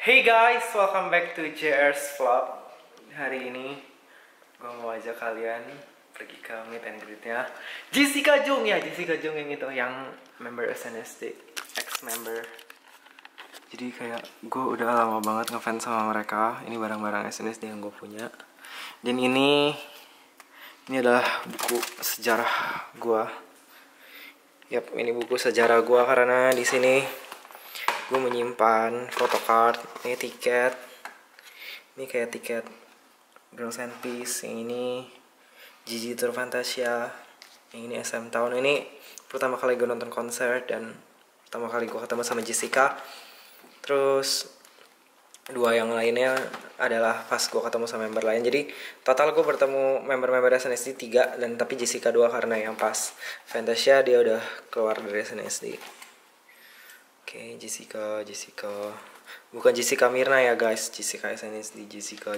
Hey guys, welcome back to JR's Vlog. Hari ini gue mau ajak kalian pergi ke meet and greet-nya Jessica Jung ya, Jessica Jung yang itu, yang member SNSD, ex-member. Jadi kayak gue udah lama banget ngefans sama mereka. Ini barang-barang SNSD yang gue punya. Dan ini adalah buku sejarah gue. Yap, ini buku sejarah gue karena di sini gue menyimpan photocard, ini tiket, ini kayak tiket Girls and Peace, yang ini Gigi Tour Fantasia, yang ini SM Town. Ini pertama kali gue nonton konser dan pertama kali gue ketemu sama Jessica. Terus dua yang lainnya adalah pas gue ketemu sama member lain. Jadi total gue bertemu member-member SNSD 3, dan tapi Jessica 2 karena yang pas Fantasia dia udah keluar dari SNSD. Oke, Jessica. Bukan Jessica Mirna ya guys, Jessica SNSD, Jessica.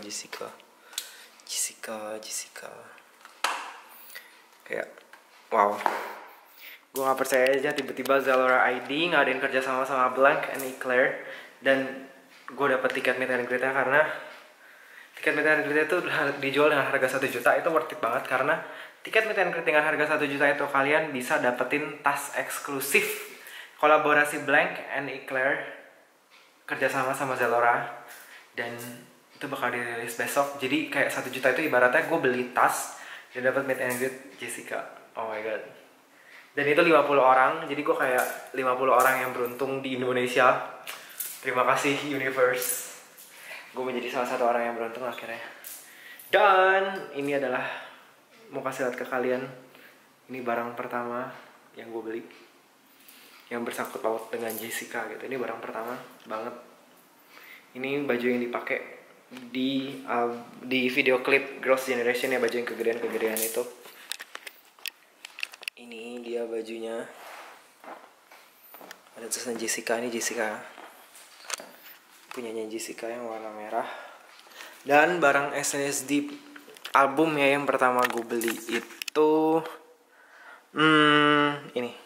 Kayak, wow. Gue gak percaya aja tiba-tiba Zalora ID ngadain kerja sama Blank and Eclair. Dan gue dapet tiket meet and greet-nya karena tiket meet and greet itu dijual dengan harga 1 juta. Itu worth it banget karena tiket meet and greet dengan harga 1 juta itu kalian bisa dapetin tas eksklusif kolaborasi Blank and Eclair kerjasama sama Zalora, dan itu bakal dirilis besok. Jadi kayak 1 juta itu ibaratnya gue beli tas dan dapat meet and greet Jessica. Oh my god. Dan itu 50 orang, jadi gue kayak 50 orang yang beruntung di Indonesia. Terima kasih universe, gue menjadi salah satu orang yang beruntung akhirnya. Dan ini adalah, mau kasih lihat ke kalian, ini barang pertama yang gue beli yang bersangkut paut dengan Jessica gitu. Ini barang pertama banget. Ini baju yang dipakai di video klip Girls' Generation ya, baju yang kegedean itu. Ini dia bajunya. Ada tulisan Jessica, ini Jessica. Punyanya Jessica yang warna merah. Dan barang SNSD album ya yang pertama gue beli itu ini.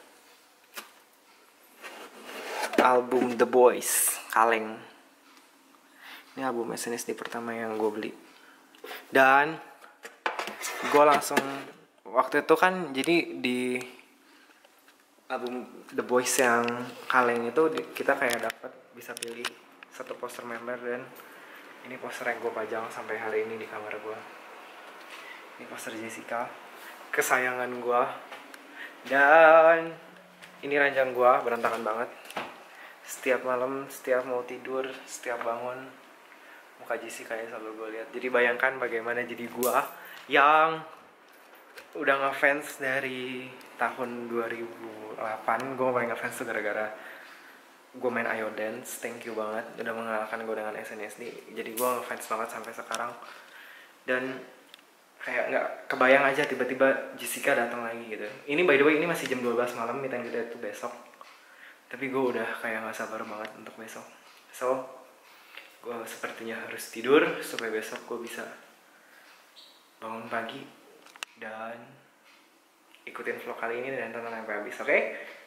Album The Boys, Kaleng. Ini album SNSD pertama yang gue beli. Dan gue langsung, waktu itu kan jadi di album The Boys yang Kaleng itu kita kayak dapat bisa pilih satu poster member, dan ini poster yang gue pajang sampai hari ini di kamar gue. Ini poster Jessica, kesayangan gue. Dan ini ranjang gue berantakan banget. Setiap malam, setiap mau tidur, setiap bangun, muka Jessica yang selalu gue lihat. Jadi bayangkan bagaimana jadi gue yang udah ngefans dari tahun 2008. Gue paling ngefans tuh gara-gara gue main Ayo Dance. Thank you banget udah mengenalkan gue dengan SNSD. Jadi gue ngefans banget sampai sekarang. Dan kayak gak kebayang aja tiba-tiba Jessica datang lagi gitu. Ini by the way, ini masih jam 12 malam, meet and greet itu besok. Tapi gue udah kayak gak sabar banget untuk besok. So, gue sepertinya harus tidur supaya besok gue bisa bangun pagi dan ikutin vlog kali ini dan tonton sampai habis, oke?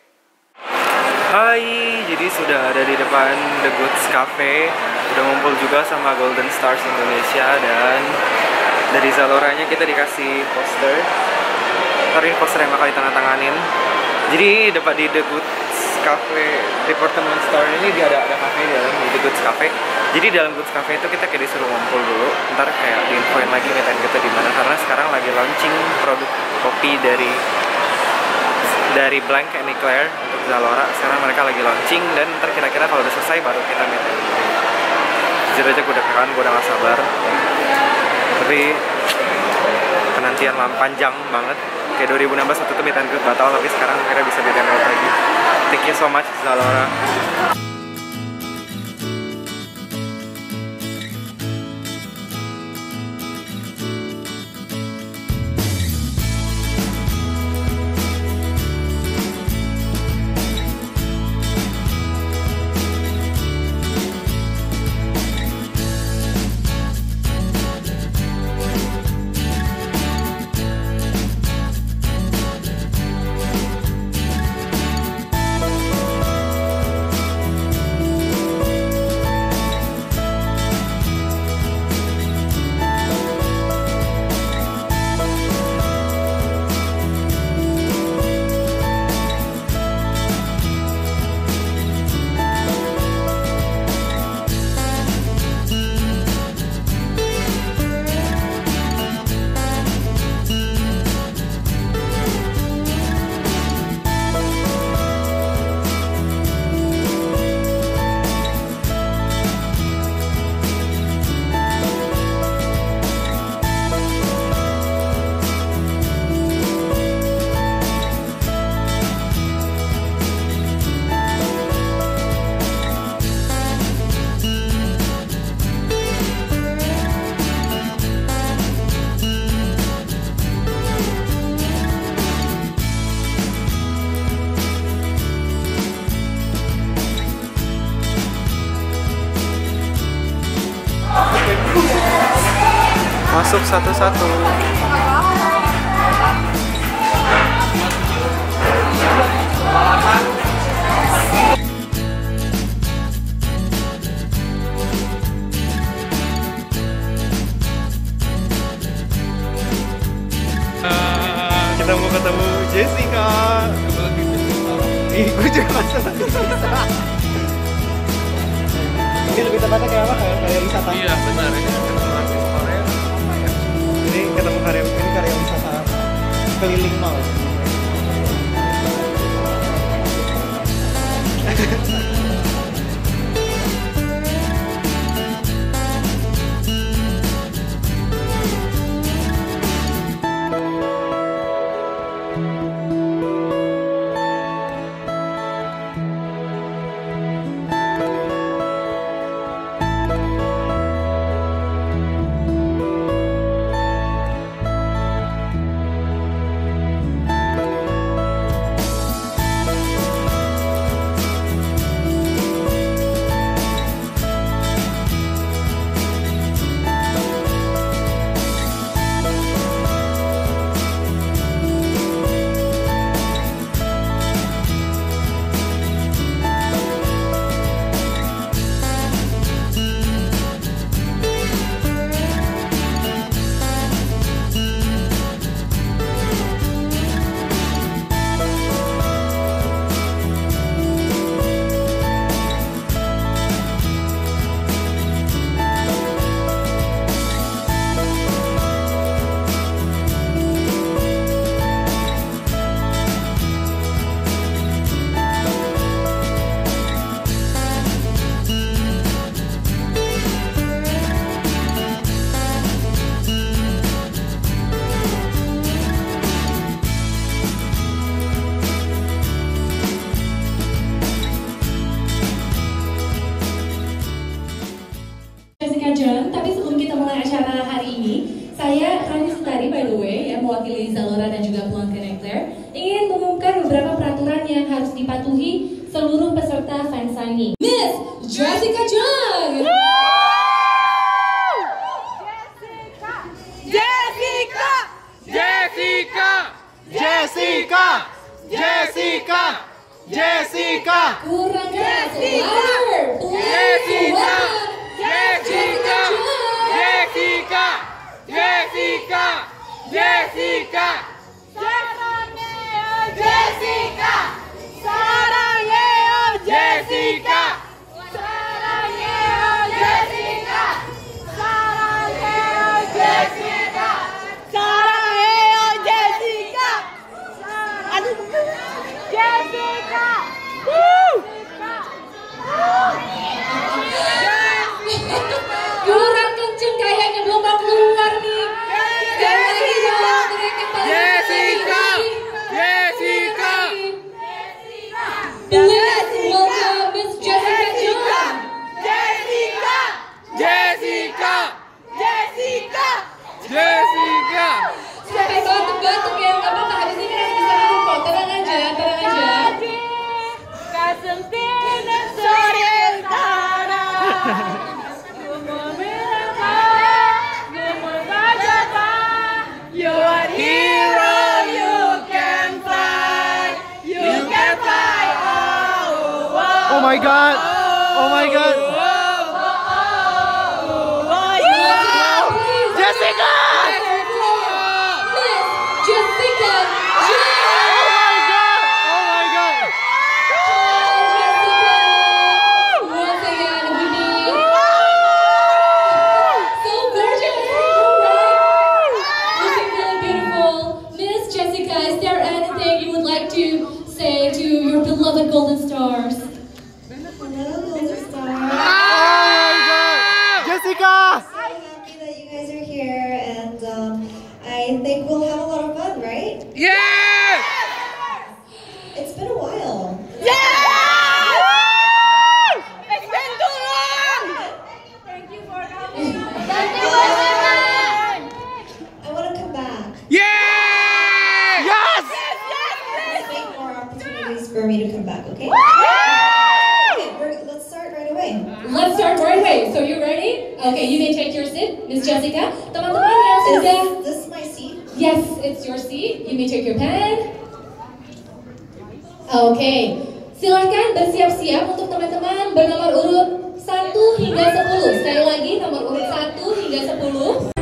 Hai, jadi sudah ada di depan The Goods Cafe. Udah ngumpul juga sama Golden Stars Indonesia, dan dari Zaloranya kita dikasih poster. Ntar ini poster yang bakal ditandatanganin. Jadi dapat di The Goods Cafe Department Store ini dia ada cafe di dalam, di The Goods Cafe. Jadi dalam Goods Cafe itu kita kayak disuruh ngumpul dulu. Ntar kayak diinfoin lagi meet and greet di mana, karena sekarang lagi launching produk kopi dari Blank and Eclair untuk Zalora. Sekarang mereka lagi launching, dan ntar kira-kira kalau udah selesai baru kita meet and greet. Jujur aja gue udah gak sabar. Tapi penantian panjang banget. Kayak 2016 waktu itu meet and greet batal, tapi sekarang akhirnya bisa meet and greet lagi. Thank you so much Zalora. masuk satu-satu. Kita mau ketemu Jessica. Ih, gue juga masuk. Ini lebih tepatnya kayak apa? Kayak wisata. Iya benar, ini ketemu artis Korea. Ini ketemu karya wisata keliling mall. Tapi sebelum kita mulai acara hari ini, saya Rani Sutari by the way, ya, mewakili Zalora dan juga Peluang Connector, ingin mengumumkan beberapa peraturan yang harus dipatuhi seluruh peserta fansigning. Miss Jessica Jung. Jessica. Kurang keras. Louder. Jessica. Kurang kenceng kayaknya, belum mau keluar nih. Please welcome Miss Jessica Jung. Sampai batuk-batuk ya, nggak apa-apa. Habis ini kita bisa minum kok. Tenang aja. Oh my god. Jessica! Miss Jessica Jung. Oh my god. Once again, we need so gorgeous, looking really beautiful. Miss Jessica, is there anything you would like to say to your beloved Golden Stars? Hello, Golden Star. Oh my god. Jessica! So happy that you guys are here, and I think we'll have a lot of fun, right? Yeah! It's been a while. It's been too long! I want to come back. Yeah! Yes! Make more opportunities for me to come back, okay? Let's start right away. Let's start right away. So you ready? Okay, you may take your seat, Miss Jessica. Teman-teman yang This is my seat. Yes, it's your seat. You may take your pen. Oke, silahkan bersiap-siap untuk teman-teman bernomor urut 1 hingga 10. Sekali lagi, nomor urut 1 hingga 10.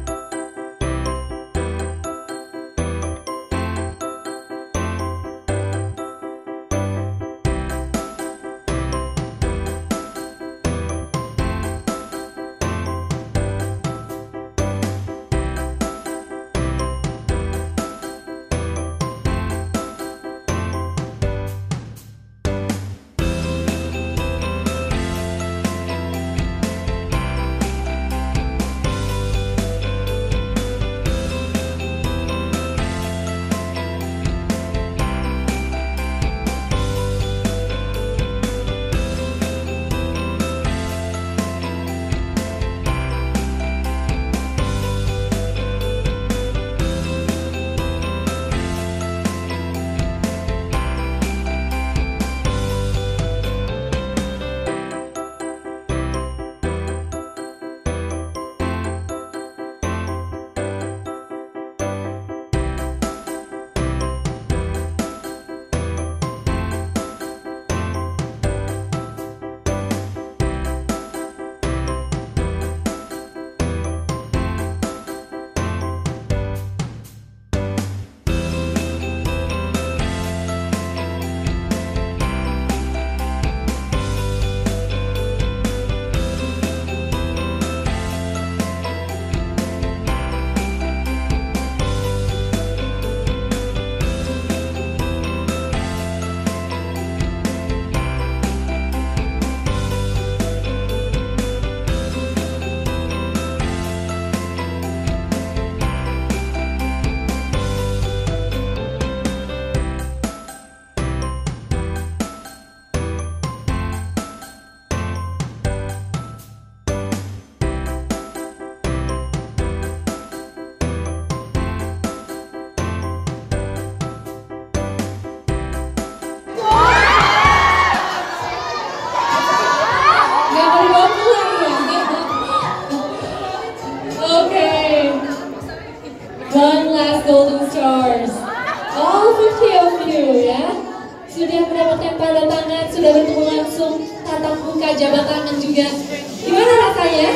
One last Golden Stars. All 50 of you ya. Sudah mendapatkan tanda tangan, sudah bertemu langsung, tatap muka, jabat tangan juga. Gimana rasanya?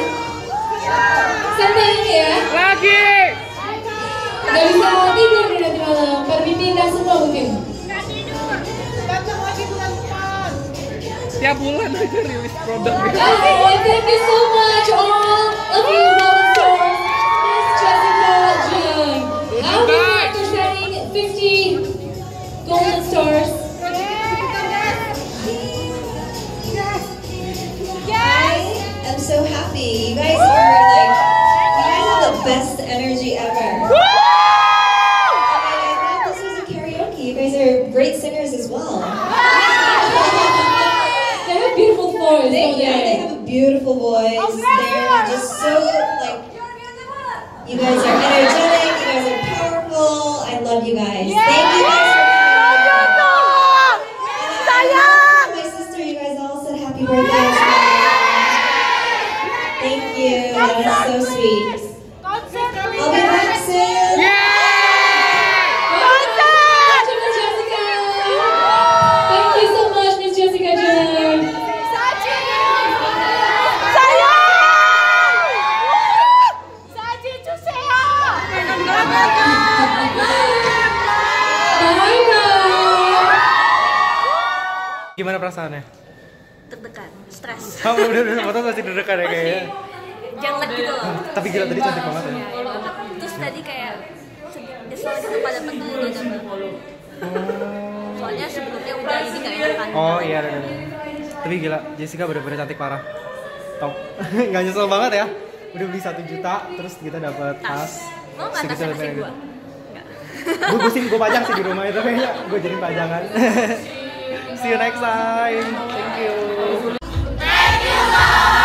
Senang ya? Lagi. Gak bisa tidur nih nanti malam, berpindah semua mungkin. Tiap bulan aja rilis produk. Oh, thank you so much all of you Golden Stars. Miss Jessica Jung. I'll be representing 50 Golden Stars. I'm so happy. You guys are like, you guys have the best energy ever. I thought this was a karaoke. You guys are great singers as well. They have beautiful voice, don't They they? have a beautiful voice. They're just so like, you guys are energetic. You guys are powerful. I love you guys. Thank you guys for coming. And my sister, you guys all said happy birthday as well. Thank you. That is so sweet. I'll be back soon. Miss Jessica. Thank you so much, Miss Jessica Jung. Bye bye. Gimana perasaannya? Deg-degan, stres, Oh, udah foto masih deg-degan ya kayaknya. jangan gitu loh. Tapi gila tadi cantik banget ya. Terus tadi kayak nyesel gitu pada dulu dan soalnya sebelumnya udah ini gak enakan. Oh iya, udah. Tapi gila, Jessica bener-bener cantik parah. Top. Gak nyesel banget ya. Udah beli 1 juta, terus kita dapat tas. Mau nggak tasnya kasih gua? Gue pajang sih di rumah itu kayaknya. Gue jadi pajangan. See you next time. Thank you. Thank you, God.